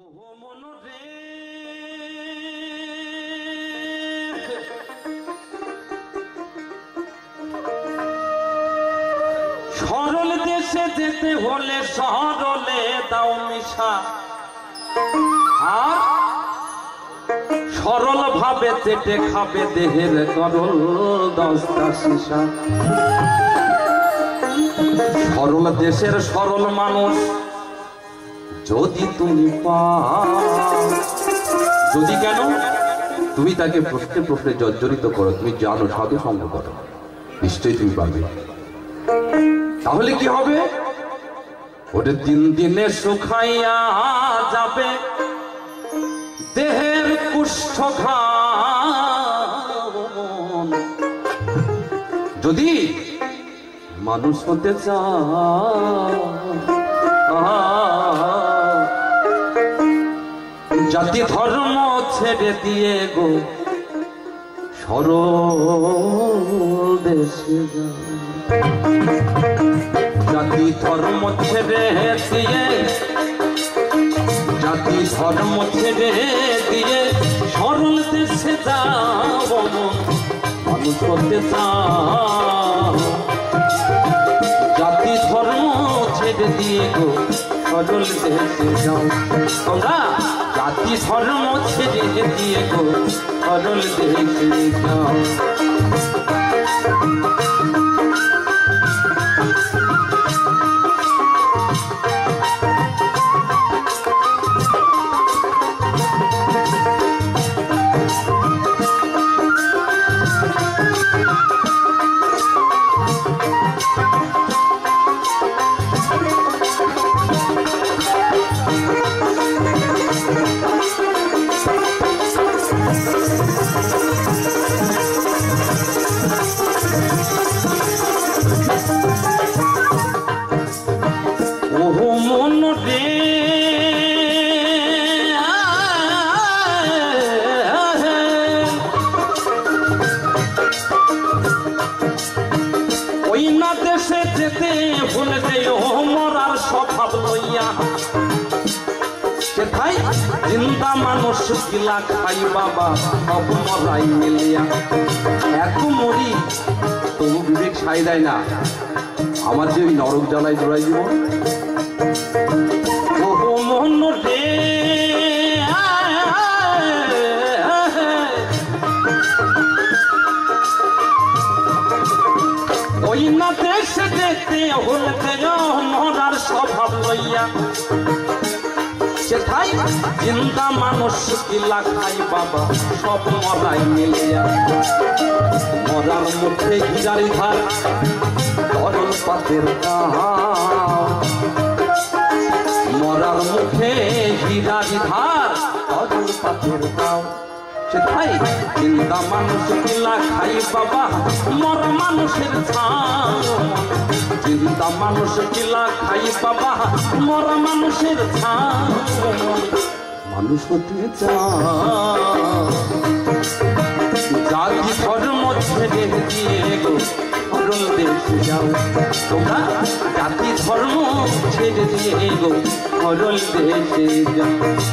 সরল দেশে যেতে হলে সরলে দাও মিশা, আর সরল ভাবে চেটে খাবে দেহের করল দশটা শিশা। সরল দেশের সরল মানুষ যদি তুমি পাও, যদি কেন তুমি তাকে প্রশ্নে প্রশ্নে জর্জরিত করো, তুমি জানো সাধু সঙ্গ করো, নিশ্চয়ই তুমি পাবে। তাহলে কি হবে? ওটা দিন দিনে শুকাইয়া যাবে দেহের কুষ্ঠ ঘাম। যদি মানুষ হতে চাও, জাতি ধর্ম ছেড়ে দিয়ে গো সরল দেশে যাও। জাতি ধর্ম ছেড়ে দিয়ে, জাতি ধর্ম ছেড়ে দিয়ে সরল দেশে যাও, মানুষ হতে চাও। জাতি ধর্ম ছেড়ে দিয়ে গো সরল দেশে যাও। তোমরা জাতি ধর্ম ছেড়ে দিয়ে গো সরল দেশে যাও। জিন্দা মানুষ কিলা খাই বাবা সব মরাই মিলিয়া। এত মরি তবু বিবেক সাই দেয় না, আমার যে ওই নরক জ্বালাই জোড়াই দিব। ওহো মন রে ওই না দেশে যেতে হলে মরার স্বভাব লইয়া। সেটাই জিন্দা মানুষ কিলা খাই বাবা সব মরাই মিলিয়া। মরার মুখে হীরার ধার তরল পাতের কাহার, মরার মুখে হীরার ধার তরল পাতের কাহার। সেটাই জিন্দা মানুষ কিলা খাই বাবা মরা মানুষের ছাও। জিন্দা মানুষ কিলা খাই বাবা মরা মানুষের ছাও। মানুষ হতে চাও, জাতি ধর্ম ছেড়ে দিয়ে গো সরল দেশে যাও। তোমরা জাতি ধর্ম ছেড়ে দিয়ে গো সরল দেশে যাও।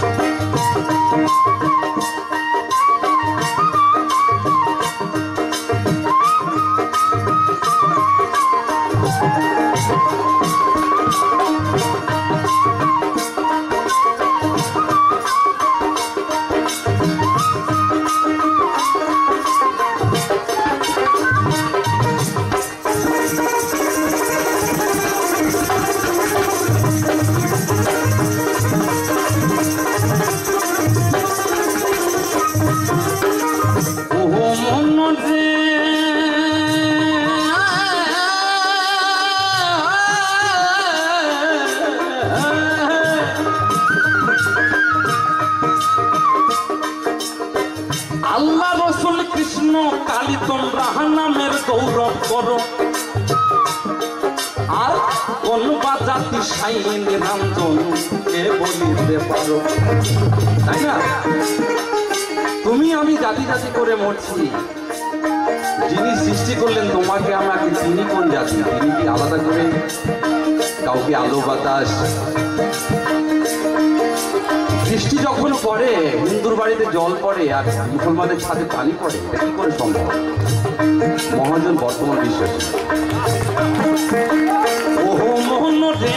আল্লাহ রসুল কৃষ্ণ কালী তোমরা নামের গৌরব করো, আর কোন বা জাতি সাই নিরঞ্জন কে বলিতে পারো, তাই না? তুমি আমি জাতি জাতি করে মরছি, যিনি সৃষ্টি করলেন তোমাকে আমাকে তিনি কোন জাতি? তিনি কি আলাদা করে কাউকে আলো বাতাস বৃষ্টি যখন পড়ে হিন্দুর বাড়িতে জল পড়ে আর মুসলমানের ছাদে পানি পড়ে, এটা কি করে সম্ভব? মহাজন বর্তমান বিশ্বাস। ওহো মোহন রে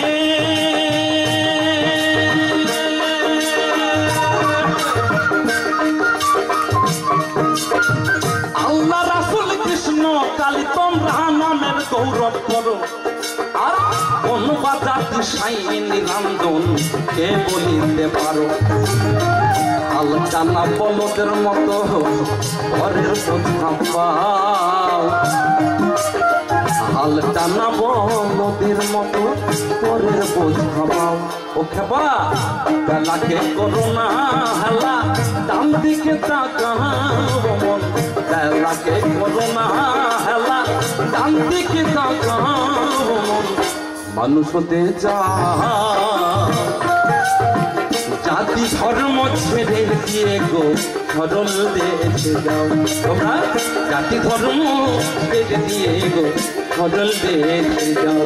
আল্লাহ রাসূল কৃষ্ণ কালী তোমরা নামের গৌরব করো, আর কোন বাজাতে সাইনি নিরঞ্জন কে বলিতে পারো? আলটানা বলদের মতো ঘরের বোঝা পাও, আলটানা বলদের মতো ঘরের বোঝা পাও। ও খেপা বেলাকে করো না হেলা, ডান দিকে তাকাও মন, বেলাকে করো না হেলা, ডান দিকে তাকাও মন। মানুষ হতে যা জাতি ধর্ম ছেড়ে দিয়ে গো সরল দেশে যাও, তোমরা জাতি ধর্ম ছেড়ে দিয়ে গো সরল দেশে যাও।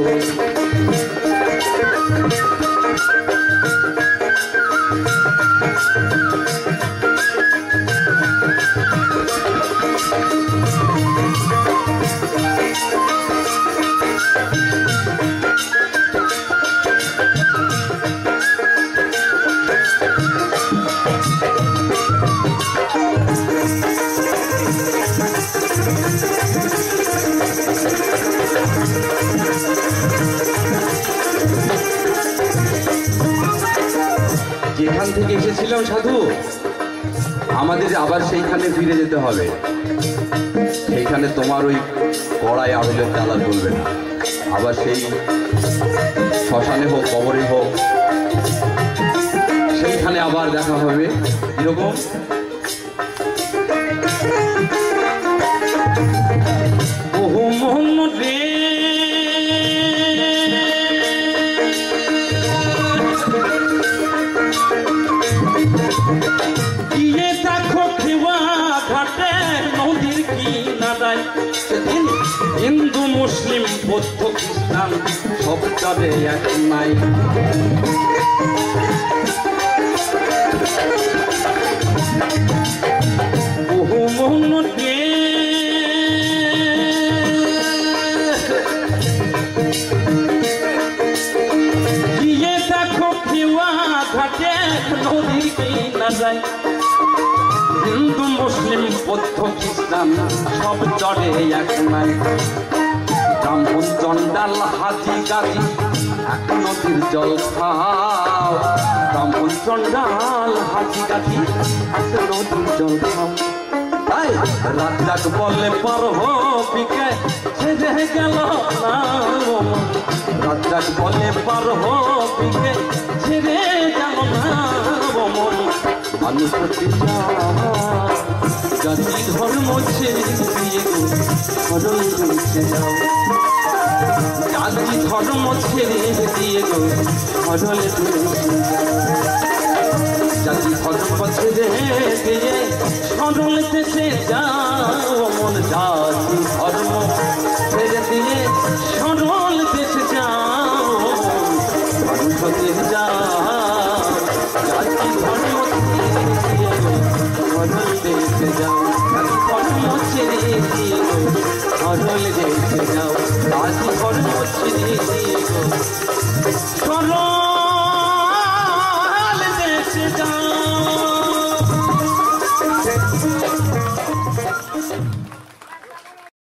যেখান থেকে এসেছিলাম সাধু, আমাদের আবার সেইখানে ফিরে যেতে হবে। সেইখানে তোমার ওই কড়াই আবেলের জ্বালা চলবে না, আবার সেই শ্মশানে হোক কবরে হোক সেইখানে আবার দেখা হবে। এরকম ওহো মোহন রে গিয়ে দেখো খেওয়া ঘাটে নদীর কিনারায়, সেদিন হিন্দু মুসলিম বৌদ্ধ খ্রিস্টান সব যাবে এক নাই। ওহো মোহন রে গিয়ে দেখো খেওয়া ঘাটে নদীর কিনারায়, হিন্দু মুসলিম বৌদ্ধ খ্রিস্টান সব চড়ে এক নাই। ব্রাহ্মণ চন্ডাল হাজি গাজি এক নদীর জল খাও, ব্রাহ্মণ চন্ডাল হাজি গাজি এক নদীর জল খাও। তাই রাজ্জাক বলে পারহবিকে ছেড়ে গেল না, রাজ্জাক বলে পারহবিকে ছেড়ে গেল না। মানুষ হতে জাতি ধর্ম ছেড়ে দিয়ে গো সরল দেশে যাও, জাতি ধর্ম ছেড়ে দিয়ে গো সরল দেশে যাও, জাতি ধর্ম ছেড়ে দিয়ে সরল দেশে যাও মন, জাতি ধর্ম ছেড়ে দিয়ে সরল দেশে যাও। মানুষ হতে যাও জাতি ধর্ম সরল দেশে যাও, ধর্ম ছেড়ে দিয়ে গো সরল দেশে যাও, জাতি ধর্ম ছেড়ে দিয়ে গো সরল দেশে যাও।